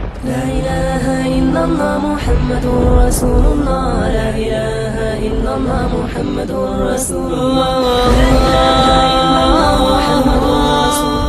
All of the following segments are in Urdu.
لا إله إلا الله محمد رسول الله لا إله إلا الله محمد رسول الله لا إله إلا الله محمد رسول الله۔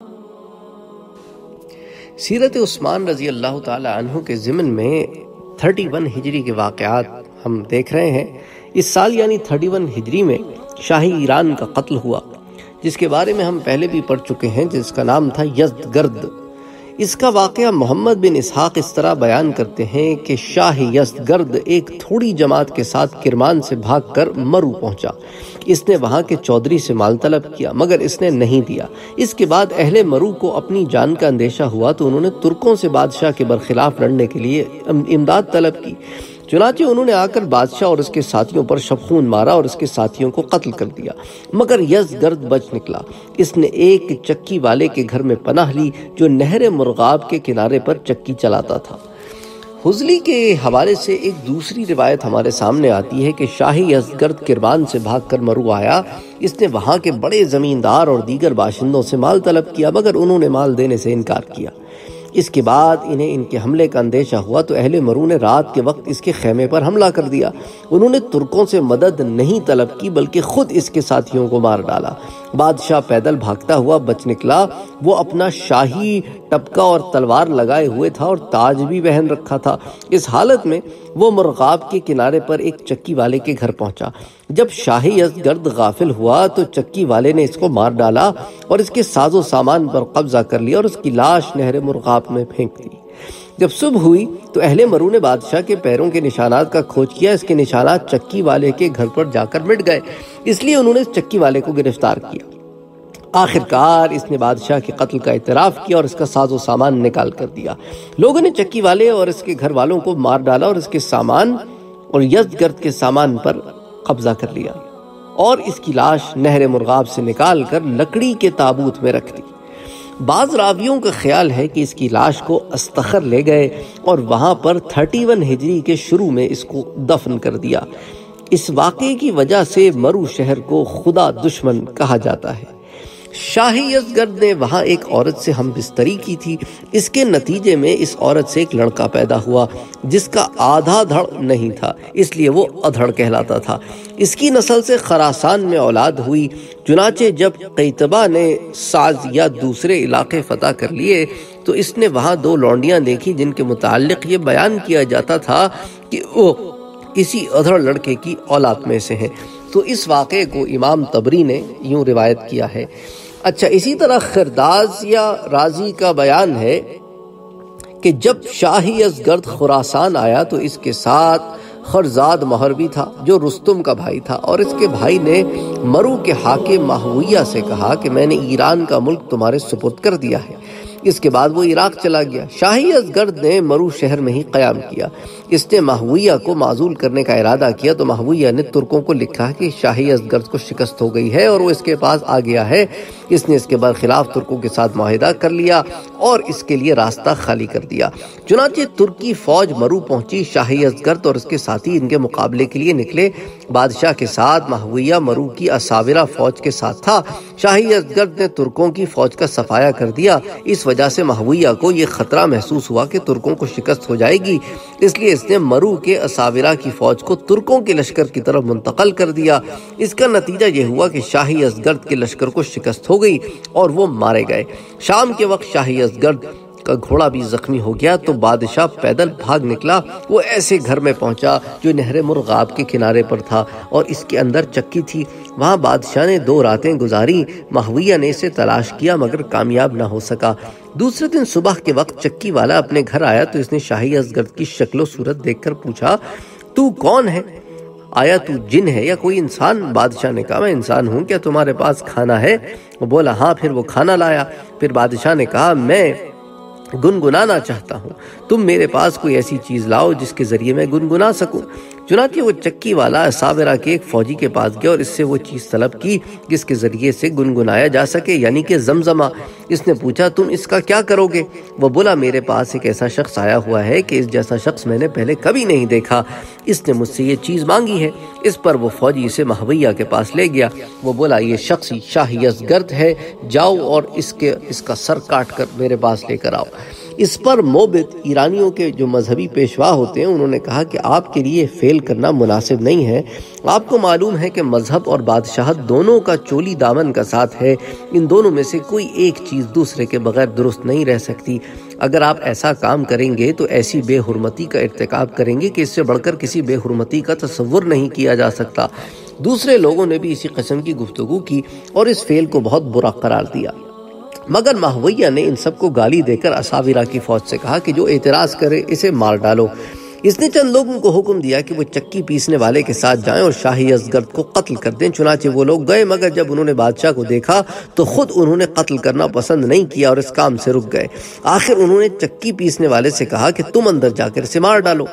سیرت عثمان رضی اللہ تعالی عنہ کے ضمن میں 31 ہجری کے واقعات ہم دیکھ رہے ہیں۔ اس سال یعنی 31 ہجری میں شاہی ایران کا قتل ہوا، جس کے بارے میں ہم پہلے بھی پڑھ چکے ہیں، جس کا نام تھا یزدگرد۔ اس کا واقعہ محمد بن اسحاق اس طرح بیان کرتے ہیں کہ شاہ یزدگرد ایک تھوڑی جماعت کے ساتھ کرمان سے بھاگ کر مرو پہنچا۔ اس نے وہاں کے چودھری سے مال طلب کیا مگر اس نے نہیں دیا۔ اس کے بعد اہل مرو کو اپنی جان کا اندیشہ ہوا تو انہوں نے ترکوں سے بادشاہ کے برخلاف لڑنے کے لیے امداد طلب کی۔ چنانچہ انہوں نے آ کر بادشاہ اور اس کے ساتھیوں پر شبخون مارا اور اس کے ساتھیوں کو قتل کر دیا، مگر یزدگرد بچ نکلا۔ اس نے ایک چکی والے کے گھر میں پناہ لی جو نہر مرغاب کے کنارے پر چکی چلاتا تھا۔ حضلی کے حوالے سے ایک دوسری روایت ہمارے سامنے آتی ہے کہ شاہی یزدگرد کرمان سے بھاگ کر مرو آیا۔ اس نے وہاں کے بڑے زمیندار اور دیگر باشندوں سے مال طلب کیا مگر انہوں نے مال دینے سے انکار کیا۔ اس کے بعد انہیں ان کے حملے کا اندیشہ ہوا تو اہل مرو نے رات کے وقت اس کے خیمے پر حملہ کر دیا۔ انہوں نے ترکوں سے مدد نہیں طلب کی بلکہ خود اس کے ساتھیوں کو مار ڈالا۔ بادشاہ پیدل بھاگتا ہوا بچ نکلا۔ وہ اپنا شاہی ٹپکا اور تلوار لگائے ہوئے تھا اور تاج بھی پہن رکھا تھا۔ اس حالت میں وہ مرغاب کے کنارے پر ایک چکی والے کے گھر پہنچا۔ جب شاہی یزدگرد غافل ہوا تو چکی والے نے اس کو مار ڈالا اور اس کے ساز و سامان پر قبضہ کر لیا اور اس کی لاش نہر مرغاب میں پھینک دی۔ جب صبح ہوئی تو اہل مرو نے بادشاہ کے پیروں کے نشانات کا کھوج کیا۔ اس کے نشانات چکی والے کے گھر پر جا کر مٹ گئے، اس لیے انہوں نے اس چکی والے کو گرفتار کیا۔ آخرکار اس نے بادشاہ کے قتل کا اعتراف کیا اور اس کا ساز و سامان نکال کر دیا۔ لوگوں نے چکی والے اور اس کے گھر والوں کو مار ڈالا اور اس کے سامان اور یزدگرد کے سامان پر قبضہ کر لیا اور اس کی لاش نہر مرغاب سے نکال کر لکڑی کے تابوت میں رکھ دی۔ بعض راویوں کا خیال ہے کہ اس کی لاش کو استخر لے گئے اور وہاں پر 31 ہجری کے شروع میں اس کو دفن کر دیا۔ اس واقعے کی وجہ سے مرو شہر کو خدا دشمن کہا جاتا ہے۔ شاہی یزدگرد نے وہاں ایک عورت سے ہم بستری کی تھی۔ اس کے نتیجے میں اس عورت سے ایک لڑکا پیدا ہوا جس کا آدھا دھڑ نہیں تھا، اس لیے وہ ادھڑ کہلاتا تھا۔ اس کی نسل سے خراسان میں اولاد ہوئی۔ چنانچہ جب قیطبہ نے ساز یا دوسرے علاقے فتح کر لیے تو اس نے وہاں 2 لونڈیاں دیکھی جن کے متعلق یہ بیان کیا جاتا تھا کہ وہ کسی ادھڑ لڑکے کی اولاد میں سے ہیں۔ تو اس واقعے کو امام طبری نے یوں روایت کیا ہے۔ اچھا، اسی طرح خرداز یا رازی کا بیان ہے کہ جب شاہی یزدگرد خراسان آیا تو اس کے ساتھ خرزاد مہر بھی تھا جو رستم کا بھائی تھا، اور اس کے بھائی نے مرو کے حاکم ماہویہ سے کہا کہ میں نے ایران کا ملک تمہارے سپرد کر دیا ہے۔ اس کے بعد وہ عراق چلا گیا۔ شاہی یزدگرد نے مرو شہر میں ہی قیام کیا۔ اس نے ماہویہ کو معزول کرنے کا ارادہ کیا تو ماہویہ نے ترکوں کو لکھا کہ شاہی یزدگرد کو شکست ہو گئی ہے اور وہ اس کے پاس آ گیا ہے۔ اس نے اس کے برخلاف ترکوں کے ساتھ معاہدہ کر لیا اور اس کے لیے راستہ خالی کر دیا۔ چنانچہ ترکی فوج مرو پہنچی۔ شاہی یزدگرد اور اس کے ساتھی ان کے مقابلے کے لیے نکلے۔ بادشاہ کے ساتھ ماہویہ مرو کی اساورہ فوج کے ساتھ تھا۔ شاہی یزدگرد نے ترکوں کی فوج کا صفایا کر دیا۔ اس وجہ سے ماہویہ کو یہ خطرہ محسوس ہوا کہ ترکوں کو شکست ہو جائے گی، اس لیے اس نے مرو کے اساورہ کی فوج کو ترکوں کے لشکر کی طرف منتقل کر دیا۔ اس کا نتیجہ یہ ہوا کہ شاہی یزدگرد کے لشکر کو شکست ہو گئی اور وہ مارے گئے۔ شام کے وقت شاہی یزدگرد کا گھوڑا بھی زخمی ہو گیا تو بادشاہ پیدل بھاگ نکلا۔ وہ ایسے گھر میں پہنچا جو نہر مرغاب کے کنارے پر تھا اور اس کے اندر چکی تھی۔ وہاں بادشاہ نے 2 راتیں گزاری۔ ماہویہ نے اسے تلاش کیا مگر کامیاب نہ ہو سکا۔ دوسرے دن صبح کے وقت چکی والا اپنے گھر آیا تو اس نے شاہی یزدگرد کی شکل و صورت دیکھ کر پوچھا، تو کون ہے؟ آیا تو جن ہے یا کوئی انسان؟ بادشاہ نے کہا، میں انسان ہوں، کیا تمہارے پاس کھانا ہے؟ وہ بولا ہاں۔ پھر وہ کھانا لایا۔ پھر بادشاہ نے کہا، میں گنگنانا چاہتا ہوں، تم میرے پاس کوئی ایسی چیز لاؤ جس کے ذریعے میں گنگنا سکوں۔ چنانچہ وہ چکی والا اساورہ کے ایک فوجی کے پاس گیا اور اس سے وہ چیز طلب کی جس کے ذریعے سے گنگنایا جا سکے، یعنی کہ زمزمہ۔ اس نے پوچھا، تم اس کا کیا کرو گے؟ وہ بولا، میرے پاس ایک ایسا شخص آیا ہوا ہے کہ اس جیسا شخص میں نے پہلے کبھی نہیں دیکھا، اس نے مجھ سے یہ چیز مانگی ہے۔ اس پر وہ فوجی اسے ماہویہ کے پاس لے گیا۔ وہ بولا، یہ شخص شاہ یزدگرد ہے، جاؤ اور اس کا سر کاٹ کر میرے پاس لے کر آؤ۔ اس پر موبت ایرانیوں کے جو مذہبی پیشوا ہوتے ہیں انہوں نے کہا کہ آپ کے لیے فیل کرنا مناسب نہیں ہے، آپ کو معلوم ہے کہ مذہب اور بادشاہت دونوں کا چولی دامن کا ساتھ ہے، ان دونوں میں سے کوئی ایک چیز دوسرے کے بغیر درست نہیں رہ سکتی، اگر آپ ایسا کام کریں گے تو ایسی بے حرمتی کا ارتکاب کریں گے کہ اس سے بڑھ کر کسی بے حرمتی کا تصور نہیں کیا جا سکتا۔ دوسرے لوگوں نے بھی اسی قسم کی گفتگو کی اور اس فعل کو بہت برا قرار دیا، مگر ماہویہ نے ان سب کو گالی دے کر اساورہ کی فوج سے کہا کہ جو اعتراض کرے اسے مار ڈالو۔ اس نے چند لوگوں کو حکم دیا کہ وہ چکی پیسنے والے کے ساتھ جائیں اور شاہی یزدگرد کو قتل کر دیں، چنانچہ وہ لوگ گئے، مگر جب انہوں نے بادشاہ کو دیکھا تو خود انہوں نے قتل کرنا پسند نہیں کیا اور اس کام سے رک گئے۔ آخر انہوں نے چکی پیسنے والے سے کہا کہ تم اندر جا کر اسے مار ڈالو۔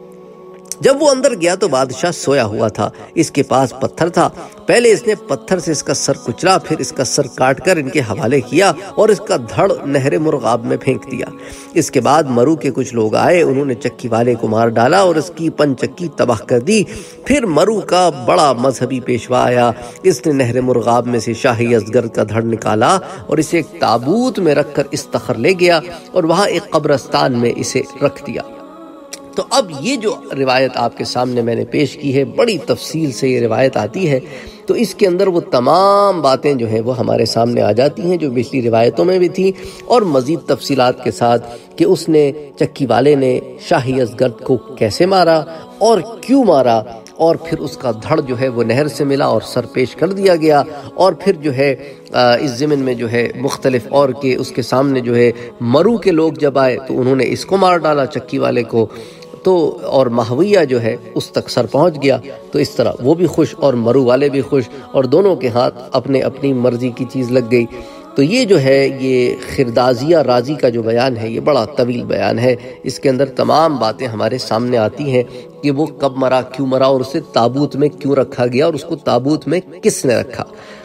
جب وہ اندر گیا تو بادشاہ سویا ہوا تھا، اس کے پاس پتھر تھا، پہلے اس نے پتھر سے اس کا سر کچلا، پھر اس کا سر کاٹ کر ان کے حوالے کیا اور اس کا دھڑ نہر مرغاب میں پھینک دیا۔ اس کے بعد مرو کے کچھ لوگ آئے، انہوں نے چکی والے کو مار ڈالا اور اس کی پن چکی تباہ کر دی۔ پھر مرو کا بڑا مذہبی پیشوا آیا، اس نے نہر مرغاب میں سے شاہی یزدگرد کا دھڑ نکالا اور اسے ایک تابوت میں رکھ کر استخر لے گیا اور وہاں ایک قبرستان میں اسے رکھ دیا۔ تو اب یہ جو روایت آپ کے سامنے میں نے پیش کی ہے، بڑی تفصیل سے یہ روایت آتی ہے، تو اس کے اندر وہ تمام باتیں جو ہیں وہ ہمارے سامنے آ جاتی ہیں جو پچھلی روایتوں میں بھی تھیں، اور مزید تفصیلات کے ساتھ کہ اس نے چکی والے نے شاہی یزدگرد کو کیسے مارا اور کیوں مارا، اور پھر اس کا دھڑ جو ہے وہ نہر سے ملا اور سر پیش کر دیا گیا، اور پھر جو ہے اس ضمن میں جو ہے مختلف اور کہ اس کے سامنے جو ہے مرو کے لوگ جب آئے تو انہوں نے اس کو مار ڈالا چکی والے کو، تو اور ماہویہ جو ہے اس تک سر پہنچ گیا، تو اس طرح وہ بھی خوش اور مرو والے بھی خوش، اور دونوں کے ہاتھ اپنے اپنی مرضی کی چیز لگ گئی۔ تو یہ جو ہے یہ خردازیہ رازی کا جو بیان ہے یہ بڑا طویل بیان ہے، اس کے اندر تمام باتیں ہمارے سامنے آتی ہیں کہ وہ کب مرا، کیوں مرا، اور اسے تابوت میں کیوں رکھا گیا اور اس کو تابوت میں کس نے رکھا۔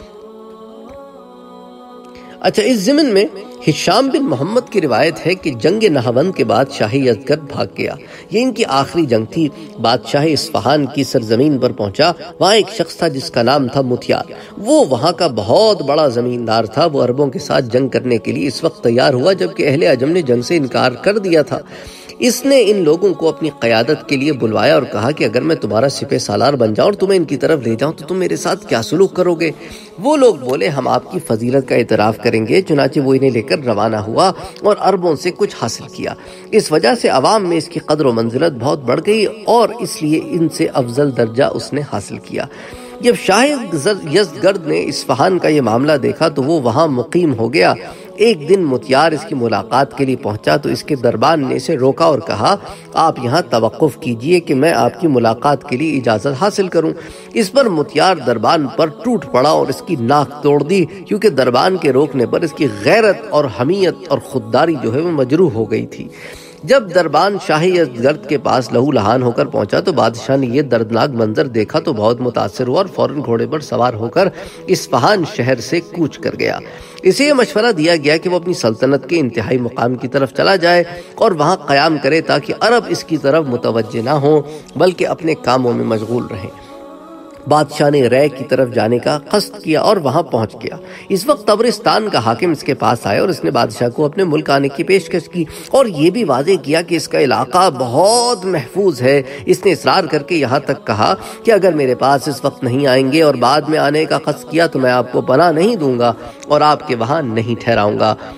اچھا، اس ضمن میں ہشام بن محمد کی روایت ہے کہ جنگ نہاوند کے بعد شاہی یزدگرد بھاگ گیا، یہ ان کی آخری جنگ تھی۔ بادشاہ اصفہان کی سرزمین پر پہنچا، وہاں ایک شخص تھا جس کا نام تھا متیار، وہ وہاں کا بہت بڑا زمیندار تھا، وہ عربوں کے ساتھ جنگ کرنے کے لیے اس وقت تیار ہوا جبکہ اہل عجم نے جنگ سے انکار کر دیا تھا۔ اس نے ان لوگوں کو اپنی قیادت کے لیے بلوایا اور کہا کہ اگر میں تمہارا سپہ سالار بن جاؤں اور تمہیں ان کی طرف لے جاؤں تو تم میرے ساتھ کیا سلوک کرو گے؟ وہ لوگ بولے ہم آپ کی فضیلت کا اعتراف کریں گے، چنانچہ وہ انہیں لے کر روانہ ہوا اور عربوں سے کچھ حاصل کیا۔ اس وجہ سے عوام میں اس کی قدر و منزلت بہت بڑھ گئی اور اس لیے ان سے افضل درجہ اس نے حاصل کیا۔ جب شاہ یزدگرد نے اصفہان کا یہ معاملہ دیکھا تو وہ وہاں مقیم ہو گیا۔ ایک دن متیار اس کی ملاقات کے لیے پہنچا تو اس کے دربان نے اسے روکا اور کہا آپ یہاں توقف کیجئے کہ میں آپ کی ملاقات کے لیے اجازت حاصل کروں۔ اس پر متیار دربان پر ٹوٹ پڑا اور اس کی ناک توڑ دی، کیونکہ دربان کے روکنے پر اس کی غیرت اور حمیت اور خودداری جو ہے وہ مجروح ہو گئی تھی۔ جب دربان شاہی یزدگرد کے پاس لہو لہان ہو کر پہنچا تو بادشاہ نے یہ دردناک منظر دیکھا تو بہت متاثر ہوا اور فوراً گھوڑے پر سوار ہو کر اصفہان شہر سے کوچ کر گیا۔ اسے یہ مشورہ دیا گیا کہ وہ اپنی سلطنت کے انتہائی مقام کی طرف چلا جائے اور وہاں قیام کرے تاکہ عرب اس کی طرف متوجہ نہ ہوں بلکہ اپنے کاموں میں مشغول رہیں۔ بادشاہ نے رے کی طرف جانے کا قصد کیا اور وہاں پہنچ گیا۔ اس وقت طبرستان کا حاکم اس کے پاس آیا اور اس نے بادشاہ کو اپنے ملک آنے کی پیشکش کی اور یہ بھی واضح کیا کہ اس کا علاقہ بہت محفوظ ہے۔ اس نے اصرار کر کے یہاں تک کہا کہ اگر میرے پاس اس وقت نہیں آئیں گے اور بعد میں آنے کا قصد کیا تو میں آپ کو پناہ نہیں دوں گا اور آپ کے وہاں نہیں ٹھہراؤں گا۔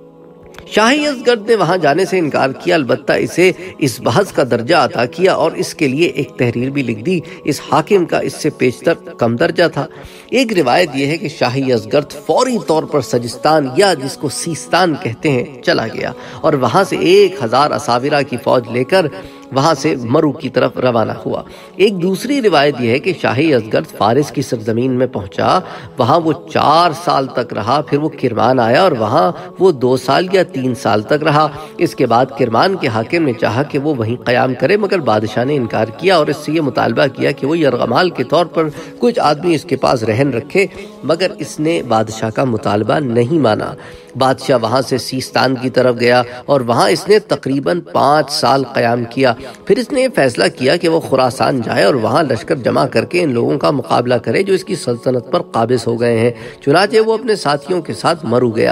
شاہی یزدگرد نے وہاں جانے سے انکار کیا، البتہ اسے اس بحث کا درجہ عطا کیا اور اس کے لیے ایک تحریر بھی لکھ دی۔ اس حاکم کا اس سے پیشتر کم درجہ تھا۔ ایک روایت یہ ہے کہ شاہی یزدگرد فوری طور پر سجستان یا جس کو سیستان کہتے ہیں چلا گیا اور وہاں سے 1000 اساورہ کی فوج لے کر وہاں سے مرو کی طرف روانہ ہوا۔ ایک دوسری روایت یہ ہے کہ شاہی یزدگرد فارس کی سرزمین میں پہنچا، وہاں وہ 4 سال تک رہا، پھر وہ کرمان آیا اور وہاں وہ 2 سال یا 3 سال تک رہا۔ اس کے بعد کرمان کے حاکم نے چاہا کہ وہ وہیں قیام کرے مگر بادشاہ نے انکار کیا اور اس سے یہ مطالبہ کیا کہ وہ یرغمال کے طور پر کچھ آدمی اس کے پاس رہن رکھے، مگر اس نے بادشاہ کا مطالبہ نہیں مانا۔ بادشاہ وہاں سے سیستان کی طرف گیا اور وہاں اس نے تقریباً 5 سال قیام کیا۔ پھر اس نے یہ فیصلہ کیا کہ وہ خراسان جائے اور وہاں لشکر جمع کر کے ان لوگوں کا مقابلہ کرے جو اس کی سلطنت پر قابض ہو گئے ہیں، چنانچہ وہ اپنے ساتھیوں کے ساتھ مرو گیا۔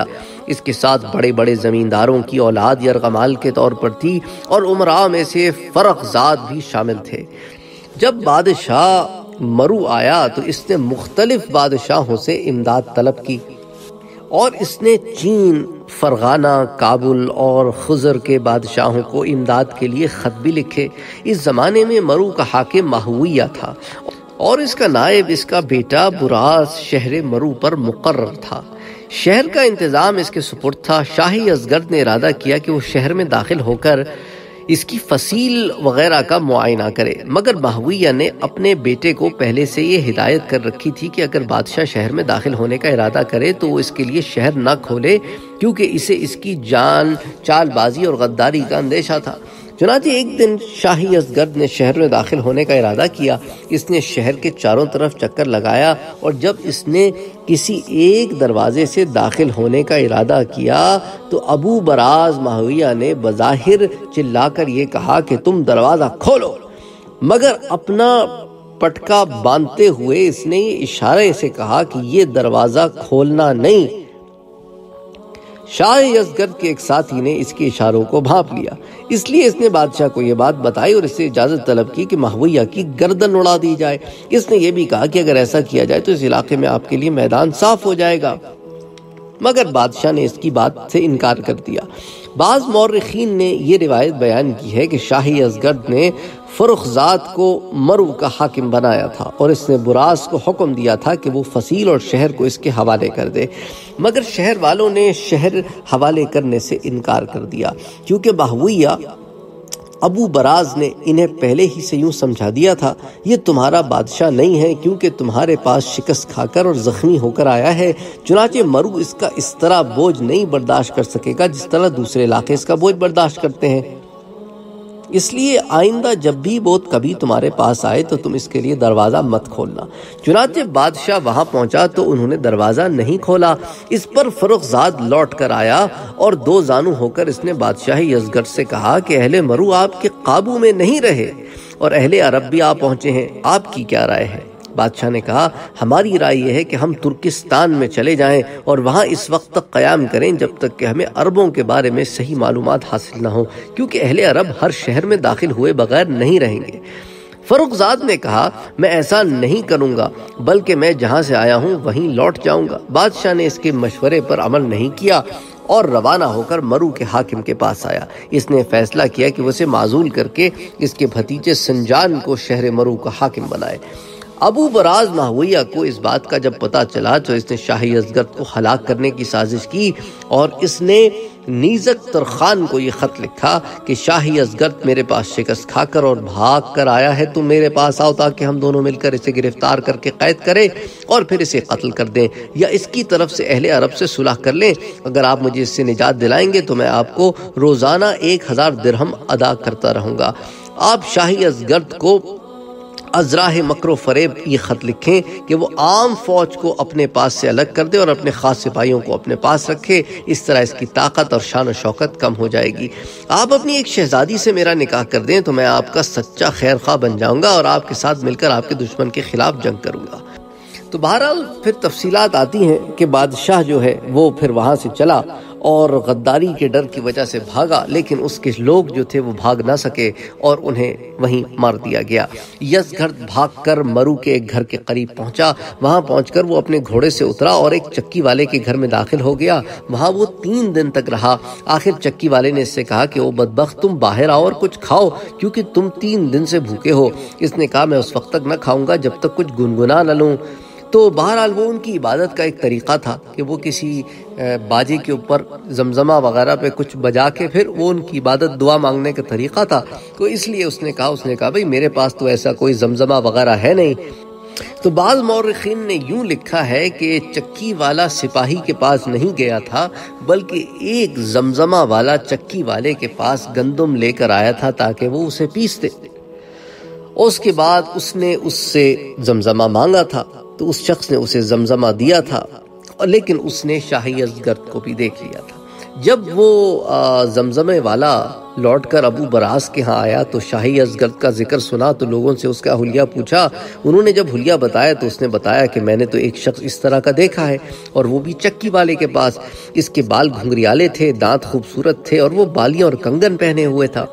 اس کے ساتھ بڑے بڑے زمینداروں کی اولاد یرغمال کے طور پر تھی اور امراء میں سے فرخزاد بھی شامل تھے۔ جب بادشاہ مرو آیا تو اس نے مختلف بادشاہوں سے امداد طلب کی اور اس نے چین، فرغانہ، کابل اور خزر کے بادشاہوں کو امداد کے لیے خط بھی لکھے۔ اس زمانے میں مرو کا حاکم ماہویہ تھا اور اس کا نائب اس کا بیٹا براس شہر مرو پر مقرر تھا۔ شہر کا انتظام اس کے سپرد تھا۔ شاہی یزگرد نے ارادہ کیا کہ وہ شہر میں داخل ہو کر اس کی فصیل وغیرہ کا معائنہ کرے، مگر ماہویہ نے اپنے بیٹے کو پہلے سے یہ ہدایت کر رکھی تھی کہ اگر بادشاہ شہر میں داخل ہونے کا ارادہ کرے تو وہ اس کے لیے شہر نہ کھولے، کیونکہ اسے اس کی جان، چال بازی اور غداری کا اندیشہ تھا۔ چنانچہ ایک دن شاہی یزگرد نے شہر میں داخل ہونے کا ارادہ کیا۔ اس نے شہر کے چاروں طرف چکر لگایا اور جب اس نے کسی ایک دروازے سے داخل ہونے کا ارادہ کیا تو ابو براز ماہویہ نے بظاہر چلا کر یہ کہا کہ تم دروازہ کھولو، مگر اپنا پٹکا باندھتے ہوئے اس نے یہ اشارے سے کہا کہ یہ دروازہ کھولنا نہیں۔ شاہ یزگرد کے ایک ساتھی نے اس کے اشاروں کو بھانپ لیا، اس لیے اس نے بادشاہ کو یہ بات بتائی اور اس سے اجازت طلب کی کہ ماہویہ کی گردن اڑا دی جائے۔ اس نے یہ بھی کہا کہ اگر ایسا کیا جائے تو اس علاقے میں آپ کے لیے میدان صاف ہو جائے گا، مگر بادشاہ نے اس کی بات سے انکار کر دیا۔ بعض مورخین نے یہ روایت بیان کی ہے کہ شاہی یزگرد نے فرخزاد کو مرو کا حاکم بنایا تھا اور اس نے براس کو حکم دیا تھا کہ وہ فصیل اور شہر کو اس کے حوالے کر دے، مگر شہر والوں نے شہر حوالے کرنے سے انکار کر دیا، کیونکہ ماہویہ ابو براز نے انہیں پہلے ہی سے یوں سمجھا دیا تھا یہ تمہارا بادشاہ نہیں ہے، کیونکہ تمہارے پاس شکست کھا کر اور زخمی ہو کر آیا ہے۔ چنانچہ مرو اس کا اس طرح بوجھ نہیں برداشت کر سکے گا جس طرح دوسرے علاقے اس کا بوجھ برداشت کرتے ہیں، اس لیے آئندہ جب بھی وہ کبھی تمہارے پاس آئے تو تم اس کے لیے دروازہ مت کھولنا۔ چنانچہ بادشاہ وہاں پہنچا تو انہوں نے دروازہ نہیں کھولا۔ اس پر فرخزاد لوٹ کر آیا اور دو زانو ہو کر اس نے بادشاہ یزگرد سے کہا کہ اہل مرو آپ کے قابو میں نہیں رہے اور اہل عرب بھی آ پہنچے ہیں، آپ کی کیا رائے ہے؟ بادشاہ نے کہا ہماری رائے یہ ہے کہ ہم ترکستان میں چلے جائیں اور وہاں اس وقت تک قیام کریں جب تک کہ ہمیں عربوں کے بارے میں صحیح معلومات حاصل نہ ہو، کیونکہ اہل عرب ہر شہر میں داخل ہوئے بغیر نہیں رہیں گے۔ فرخزاد نے کہا میں ایسا نہیں کروں گا، بلکہ میں جہاں سے آیا ہوں وہیں لوٹ جاؤں گا۔ بادشاہ نے اس کے مشورے پر عمل نہیں کیا اور روانہ ہو کر مرو کے حاکم کے پاس آیا۔ اس نے فیصلہ کیا کہ وہ اسے معزول کر کے اس کے بھتیجے سنجان کو شہر مرو کا حاکم بنائے۔ ابو براز ماہویہ کو اس بات کا جب پتہ چلا تو اس نے شاہی یزگرد کو ہلاک کرنے کی سازش کی اور اس نے نیزک ترخان کو یہ خط لکھا کہ شاہی یزگرد میرے پاس شکست کھا کر اور بھاگ کر آیا ہے، تم میرے پاس آؤ تاکہ ہم دونوں مل کر اسے گرفتار کر کے قید کریں اور پھر اسے قتل کر دیں، یا اس کی طرف سے اہل عرب سے صلح کر لیں۔ اگر آپ مجھے اس سے نجات دلائیں گے تو میں آپ کو روزانہ 1000 درہم ادا کرتا رہوں گا۔ آپ شاہی یزگرد کو ازراہ مکر و فریب یہ خط لکھیں کہ وہ عام فوج کو اپنے پاس سے الگ کر دے اور اپنے خاص سپاہیوں کو اپنے پاس رکھے، اس طرح اس کی طاقت اور شان و شوکت کم ہو جائے گی۔ آپ اپنی ایک شہزادی سے میرا نکاح کر دیں تو میں آپ کا سچا خیر خواہ بن جاؤں گا اور آپ کے ساتھ مل کر آپ کے دشمن کے خلاف جنگ کروں گا۔ تو بہرحال پھر تفصیلات آتی ہیں کہ بادشاہ جو ہے وہ پھر وہاں سے چلا اور غداری کے ڈر کی وجہ سے بھاگا، لیکن اس کے لوگ جو تھے وہ بھاگ نہ سکے اور انہیں وہیں مار دیا گیا۔ یزگرد بھاگ کر مرو کے ایک گھر کے قریب پہنچا، وہاں پہنچ کر وہ اپنے گھوڑے سے اترا اور ایک چکی والے کے گھر میں داخل ہو گیا۔ وہاں وہ 3 دن تک رہا۔ آخر چکی والے نے اس سے کہا کہ او بدبخت، تم باہر آؤ اور کچھ کھاؤ کیونکہ تم 3 دن سے بھوکے ہو۔ اس نے کہا میں اس وقت تک نہ کھاؤں گا جب تک کچھ گنگنا نہ لوں۔ تو بہرحال وہ ان کی عبادت کا ایک طریقہ تھا کہ وہ کسی باجے کے اوپر زمزمہ وغیرہ پہ کچھ بجا کے پھر وہ ان کی عبادت دعا مانگنے کا طریقہ تھا، تو اس لیے اس نے کہا بھئی میرے پاس تو ایسا کوئی زمزمہ وغیرہ ہے نہیں۔ تو بعض مورخین نے یوں لکھا ہے کہ چکی والا سپاہی کے پاس نہیں گیا تھا بلکہ ایک زمزمہ والا چکی والے کے پاس گندم لے کر آیا تھا تاکہ وہ اسے پیس دے۔ اس کے بعد اس نے اس سے زمزمہ مانگا تھا تو اس شخص نے اسے زمزمہ دیا تھا، لیکن اس نے شاہی یزگرد کو بھی دیکھ لیا تھا۔ جب وہ زمزمے والا لوٹ کر ابو براز کے ہاں آیا تو شاہی ازگرد کا ذکر سنا تو لوگوں سے اس کا حلیہ پوچھا. انہوں نے جب حلیہ بتایا تو اس نے بتایا کہ میں نے تو ایک شخص اس طرح کا دیکھا ہے اور وہ بھی چکی والے کے پاس. اس کے بال گھنگریالے تھے، دانت خوبصورت تھے اور وہ بالیاں اور کنگن پہنے ہوئے تھا.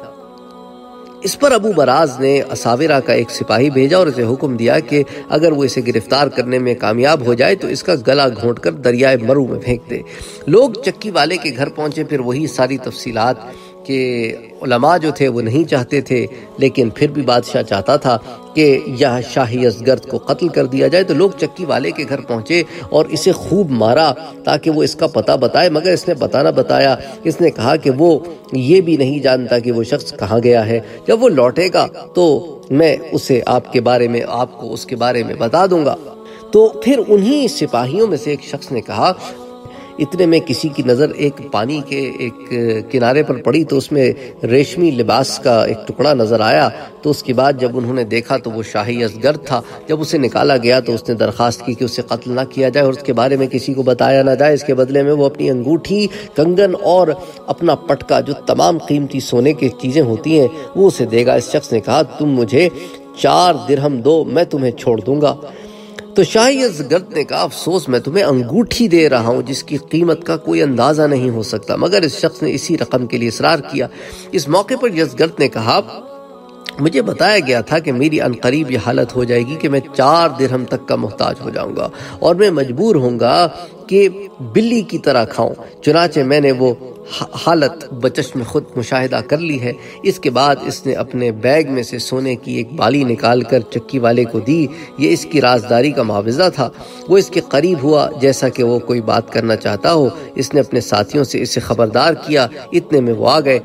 اس پر ابو براز نے اساورہ کا ایک سپاہی بھیجا اور اسے حکم دیا کہ اگر وہ اسے گرفتار کرنے میں کامیاب ہو جائے تو اس کا گلا گھونٹ کر دریائے مرو میں پھینک دے. لوگ چکی والے کے گھر پہنچے. پھر وہی ساری تفصیلات کہ علماء جو تھے وہ نہیں چاہتے تھے، لیکن پھر بھی بادشاہ چاہتا تھا کہ یہ شاہی ازگرد کو قتل کر دیا جائے. تو لوگ چکی والے کے گھر پہنچے اور اسے خوب مارا تاکہ وہ اس کا پتہ بتائے، مگر اس نے پتہ نہ بتایا. اس نے کہا کہ وہ یہ بھی نہیں جانتا کہ وہ شخص کہاں گیا ہے. جب وہ لوٹے گا تو میں اسے آپ کو اس کے بارے میں بتا دوں گا. تو پھر انہی سپاہیوں میں سے ایک شخص نے کہا. اتنے میں کسی کی نظر ایک پانی کے ایک کنارے پر پڑی تو اس میں ریشمی لباس کا ایک ٹکڑا نظر آیا. تو اس کے بعد جب انہوں نے دیکھا تو وہ شاہی ازگرد تھا. جب اسے نکالا گیا تو اس نے درخواست کی کہ اسے قتل نہ کیا جائے اور اس کے بارے میں کسی کو بتایا نہ جائے. اس کے بدلے میں وہ اپنی انگوٹھی، کنگن اور اپنا پٹکا، جو تمام قیمتی سونے کی چیزیں ہوتی ہیں، وہ اسے دے گا. اس شخص نے کہا تم مجھے 4 درہم دو، میں تمہیں چھوڑ دوں گا. تو شاہی ازگرد نے کہا افسوس، میں تمہیں انگوٹھی دے رہا ہوں جس کی قیمت کا کوئی اندازہ نہیں ہو سکتا. مگر اس شخص نے اسی رقم کے لیے اصرار کیا. اس موقع پر یزگرد نے کہا مجھے بتایا گیا تھا کہ میری عنقریب یہ حالت ہو جائے گی کہ میں 4 درہم تک کا محتاج ہو جاؤں گا اور میں مجبور ہوں گا کہ بلی کی طرح کھاؤں. چنانچہ میں نے وہ حالت بچشم خود مشاہدہ کر لی ہے. اس کے بعد اس نے اپنے بیگ میں سے سونے کی ایک بالی نکال کر چکی والے کو دی. یہ اس کی رازداری کا معاوضہ تھا. وہ اس کے قریب ہوا جیسا کہ وہ کوئی بات کرنا چاہتا ہو. اس نے اپنے ساتھیوں سے اسے خبردار کیا. اتنے میں وہ آ گئے.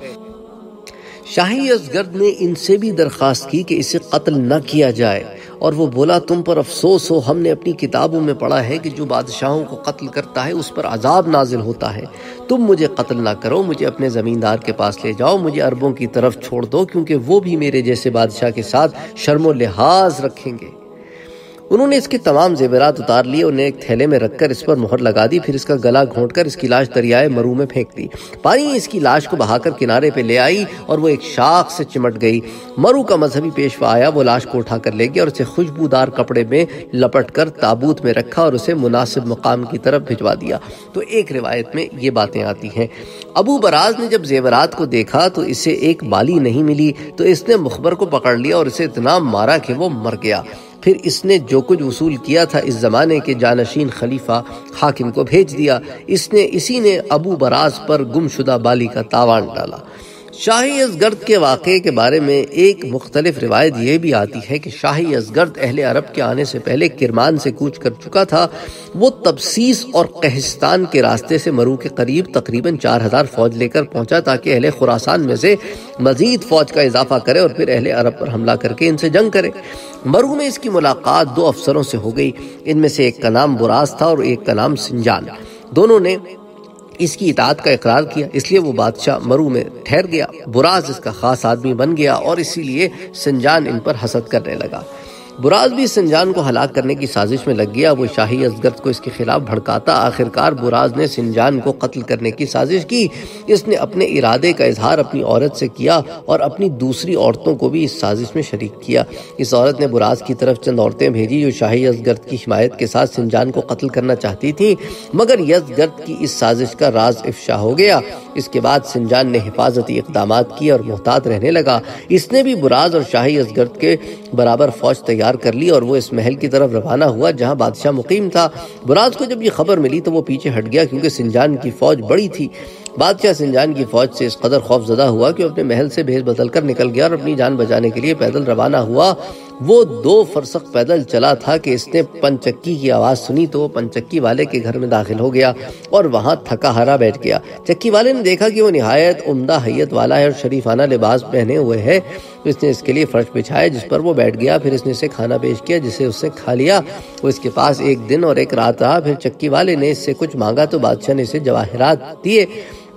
شاہی ازگرد نے ان سے بھی درخواست کی کہ اسے قتل نہ کیا جائے اور وہ بولا تم پر افسوس ہو، ہم نے اپنی کتابوں میں پڑھا ہے کہ جو بادشاہوں کو قتل کرتا ہے اس پر عذاب نازل ہوتا ہے. تم مجھے قتل نہ کرو، مجھے اپنے زمیندار کے پاس لے جاؤ، مجھے عربوں کی طرف چھوڑ دو کیونکہ وہ بھی میرے جیسے بادشاہ کے ساتھ شرم و لحاظ رکھیں گے. انہوں نے اس کے تمام زیورات اتار لیے، انہیں ایک تھیلے میں رکھ کر اس پر مہر لگا دی. پھر اس کا گلا گھونٹ کر اس کی لاش دریائے مرو میں پھینک دی. پانی اس کی لاش کو بہا کر کنارے پہ لے آئی اور وہ ایک شاخ سے چمٹ گئی. مرو کا مذہبی پیشوا آیا، وہ لاش کو اٹھا کر لے گیا اور اسے خوشبودار کپڑے میں لپٹ کر تابوت میں رکھا اور اسے مناسب مقام کی طرف بھجوا دیا. تو ایک روایت میں یہ باتیں آتی ہیں. ابو براز نے جب زیورات کو دیکھا تو اسے ایک بالی نہیں ملی تو اس نے مخبر کو پکڑ لیا اور اسے اتنا مارا کہ وہ مر گیا. پھر اس نے جو کچھ وصول کیا تھا اس زمانے کے جانشین خلیفہ حاکم کو بھیج دیا. اسی نے ابو براز پر گمشدہ بالی کا تاوان ڈالا. شاہی ازگرد کے واقعے کے بارے میں ایک مختلف روایت یہ بھی آتی ہے کہ شاہی ازگرد اہل عرب کے آنے سے پہلے کرمان سے کوچ کر چکا تھا. وہ تبسیس اور قہستان کے راستے سے مرو کے قریب تقریباً 4000 فوج لے کر پہنچا تاکہ اہل خراسان میں سے مزید فوج کا اضافہ کرے اور پھر اہل عرب پر حملہ کر کے ان سے جنگ کرے. مرو میں اس کی ملاقات 2 افسروں سے ہو گئی. ان میں سے ایک کا نام براز تھا اور ایک کا نام سنجان. دونوں نے اس کی اطاعت کا اقرار کیا، اس لیے وہ بادشاہ مرو میں ٹھہر گیا. براز اس کا خاص آدمی بن گیا اور اسی لیے سنجان ان پر حسد کرنے لگا. براز بھی سنجان کو ہلاک کرنے کی سازش میں لگ گیا. وہ شاہی ازگرد کو اس کے خلاف بھڑکاتا. آخرکار براز نے سنجان کو قتل کرنے کی سازش کی. اس نے اپنے ارادے کا اظہار اپنی عورت سے کیا اور اپنی دوسری عورتوں کو بھی اس سازش میں شریک کیا. اس عورت نے براز کی طرف چند عورتیں بھیجی جو شاہی ازگرد کی حمایت کے ساتھ سنجان کو قتل کرنا چاہتی تھیں، مگر یزگرد کی اس سازش کا راز افشا ہو گیا. اس کے بعد سنجان نے حفاظتی اقدامات کیے اور محتاط رہنے لگا. اس نے بھی براز اور شاہی ازگرد کے برابر فوج تیار کر لی اور وہ اس محل کی طرف روانہ ہوا جہاں بادشاہ مقیم تھا. براز کو جب یہ خبر ملی تو وہ پیچھے ہٹ گیا کیونکہ سنجان کی فوج بڑی تھی. بادشاہ سنجان کی فوج سے اس قدر خوف زدہ ہوا کہ وہ اپنے محل سے بھیس بدل کر نکل گیا اور اپنی جان بچانے کے لیے پیدل روانہ ہوا. وہ 2 فرسخ پیدل چلا تھا کہ اس نے پنچکی کی آواز سنی تو وہ پنچکی والے کے گھر میں داخل ہو گیا اور وہاں تھکا ہرا بیٹھ گیا. چکی والے نے دیکھا کہ وہ نہایت عمدہ حیت والا ہے اور شریفانہ لباس پہنے ہوئے ہے. اس نے اس کے لیے فرش بچھایا جس پر وہ بیٹھ گیا. پھر اس نے اسے کھانا پیش کیا جسے اس نے کھا لیا. وہ اس کے پاس 1 دن اور 1 رات رہا. پھر چکی والے نے اس سے کچھ مانگا تو بادشاہ نے اسے جواہرات دیے.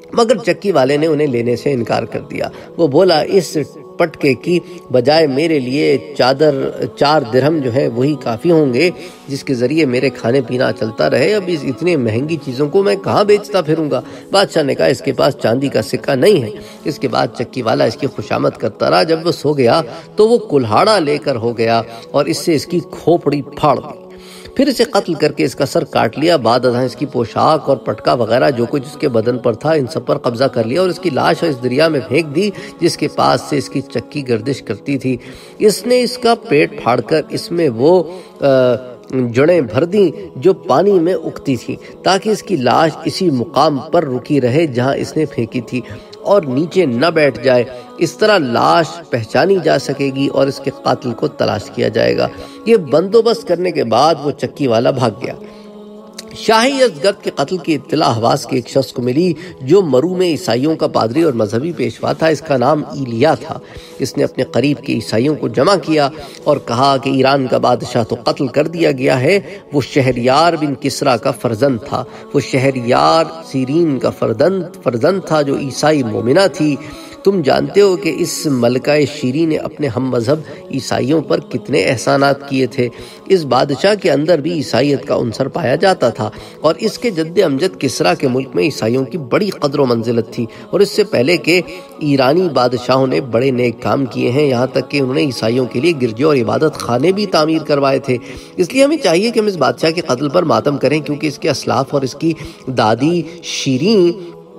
مگر چکی والے نے انہیں لینے سے انکار کر دیا۔ وہ بولا اس پٹکے کی بجائے میرے لیے 4 درہم جو ہے وہی کافی ہوں گے جس کے ذریعے میرے کھانے پینا چلتا رہے، اب اس اتنے مہنگی چیزوں کو میں کہاں بیچتا پھروں گا۔ بادشاہ نے کہا اس کے پاس چاندی کا سکہ نہیں ہے۔ اس کے بعد چکی والا اس کی خوشامد کرتا رہا۔ جب وہ سو گیا تو وہ کلہاڑا لے کر ہو گیا اور اس سے اس کی کھوپڑی پھاڑ دی، پھر اسے قتل کر کے اس کا سر کاٹ لیا۔ بعد ازاں اس کی پوشاک اور پٹکا وغیرہ جو کچھ اس کے بدن پر تھا ان سب پر قبضہ کر لیا اور اس کی لاش اس دریا میں پھینک دی جس کے پاس سے اس کی چکی گردش کرتی تھی۔ اس نے اس کا پیٹ پھاڑ کر اس میں وہ جڑیں بھر دیں جو پانی میں اگتی تھی تاکہ اس کی لاش اسی مقام پر رکی رہے جہاں اس نے پھینکی تھی اور نیچے نہ بیٹھ جائے۔ اس طرح لاش پہچانی جا سکے گی اور اس کے قاتل کو تلاش کیا جائے گا۔ یہ بندوبست کرنے کے بعد وہ چکی والا بھاگ گیا۔ شاہی یزدگرد کے قتل کی اطلاع حواس کے ایک شخص کو ملی جو مرو میں عیسائیوں کا پادری اور مذہبی پیشوا تھا۔ اس کا نام ایلیا تھا۔ اس نے اپنے قریب کے عیسائیوں کو جمع کیا اور کہا کہ ایران کا بادشاہ تو قتل کر دیا گیا ہے، وہ شہریار بن کسرا کا فرزند تھا، وہ شہریار سیرین کا فرزند تھا جو عیسائی مومنہ تھی۔ تم جانتے ہو کہ اس ملکہ شیرین نے اپنے ہم مذہب عیسائیوں پر کتنے احسانات کیے تھے۔ اس بادشاہ کے اندر بھی عیسائیت کا عنصر پایا جاتا تھا اور اس کے جد امجد کسرا کے ملک میں عیسائیوں کی بڑی قدر و منزلت تھی، اور اس سے پہلے کہ ایرانی بادشاہوں نے بڑے نیک کام کیے ہیں، یہاں تک کہ انہوں نے عیسائیوں کے لیے گرجے اور عبادت خانے بھی تعمیر کروائے تھے۔ اس لیے ہمیں چاہیے کہ ہم اس بادشاہ کے قتل پر ماتم کریں، کیونکہ اس کے اسلاف اور اس کی دادی شیرین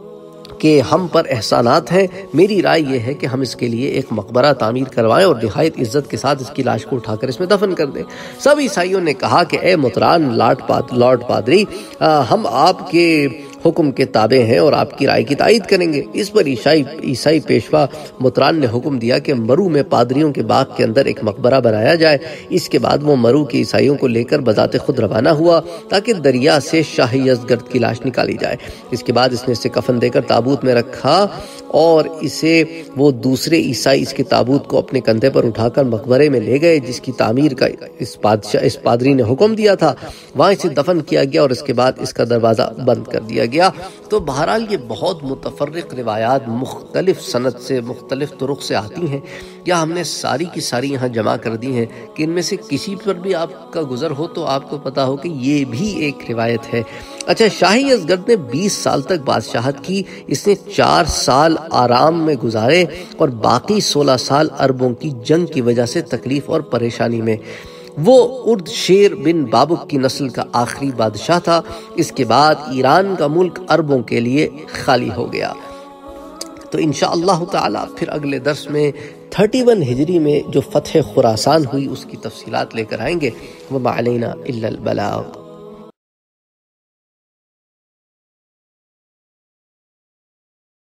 کہ ہم پر احسانات ہیں۔ میری رائے یہ ہے کہ ہم اس کے لیے ایک مقبرہ تعمیر کروائیں اور نہایت عزت کے ساتھ اس کی لاش کو اٹھا کر اس میں دفن کر دیں۔ سب عیسائیوں نے کہا کہ اے مطران لارڈ پادری، ہم آپ کے حکم کے تابع ہیں اور آپ کی رائے کی تائید کریں گے۔ اس پر عیسائی پیشوا مطران نے حکم دیا کہ مرو میں پادریوں کے باغ کے اندر ایک مقبرہ بنایا جائے۔ اس کے بعد وہ مرو کے عیسائیوں کو لے کر بذات خود روانہ ہوا تاکہ دریا سے شاہ یزدگرد کی لاش نکالی جائے۔ اس کے بعد اس نے اسے کفن دے کر تابوت میں رکھا اور اسے وہ دوسرے عیسائی اس کے تابوت کو اپنے کندھے پر اٹھا کر مقبرے میں لے گئے جس کی تعمیر کا اس پادری نے حکم دیا تھا۔ وہاں اسے دفن کیا گیا اور اس کے بعد اس کا دروازہ بند کر دیا گیا۔ تو بہرحال یہ بہت متفرق روایات مختلف سند سے مختلف طرق سے آتی ہیں، یا ہم نے ساری کی ساری یہاں جمع کر دی ہیں کہ ان میں سے کسی پر بھی آپ کا گزر ہو تو آپ کو پتا ہو کہ یہ بھی ایک روایت ہے۔ اچھا، شاہی یزدگرد نے 20 سال تک بادشاہت کی۔ اس نے 4 سال آرام میں گزارے اور باقی 16 سال عربوں کی جنگ کی وجہ سے تکلیف اور پریشانی میں۔ وہ ارد شیر بن بابک کی نسل کا آخری بادشاہ تھا۔ اس کے بعد ایران کا ملک عربوں کے لیے خالی ہو گیا۔ تو انشاءاللہ تعالی پھر اگلے درس میں 31 ہجری میں جو فتح خراسان ہوئی اس کی تفصیلات لے کر آئیں گے۔ وما علینا الا البلاغ۔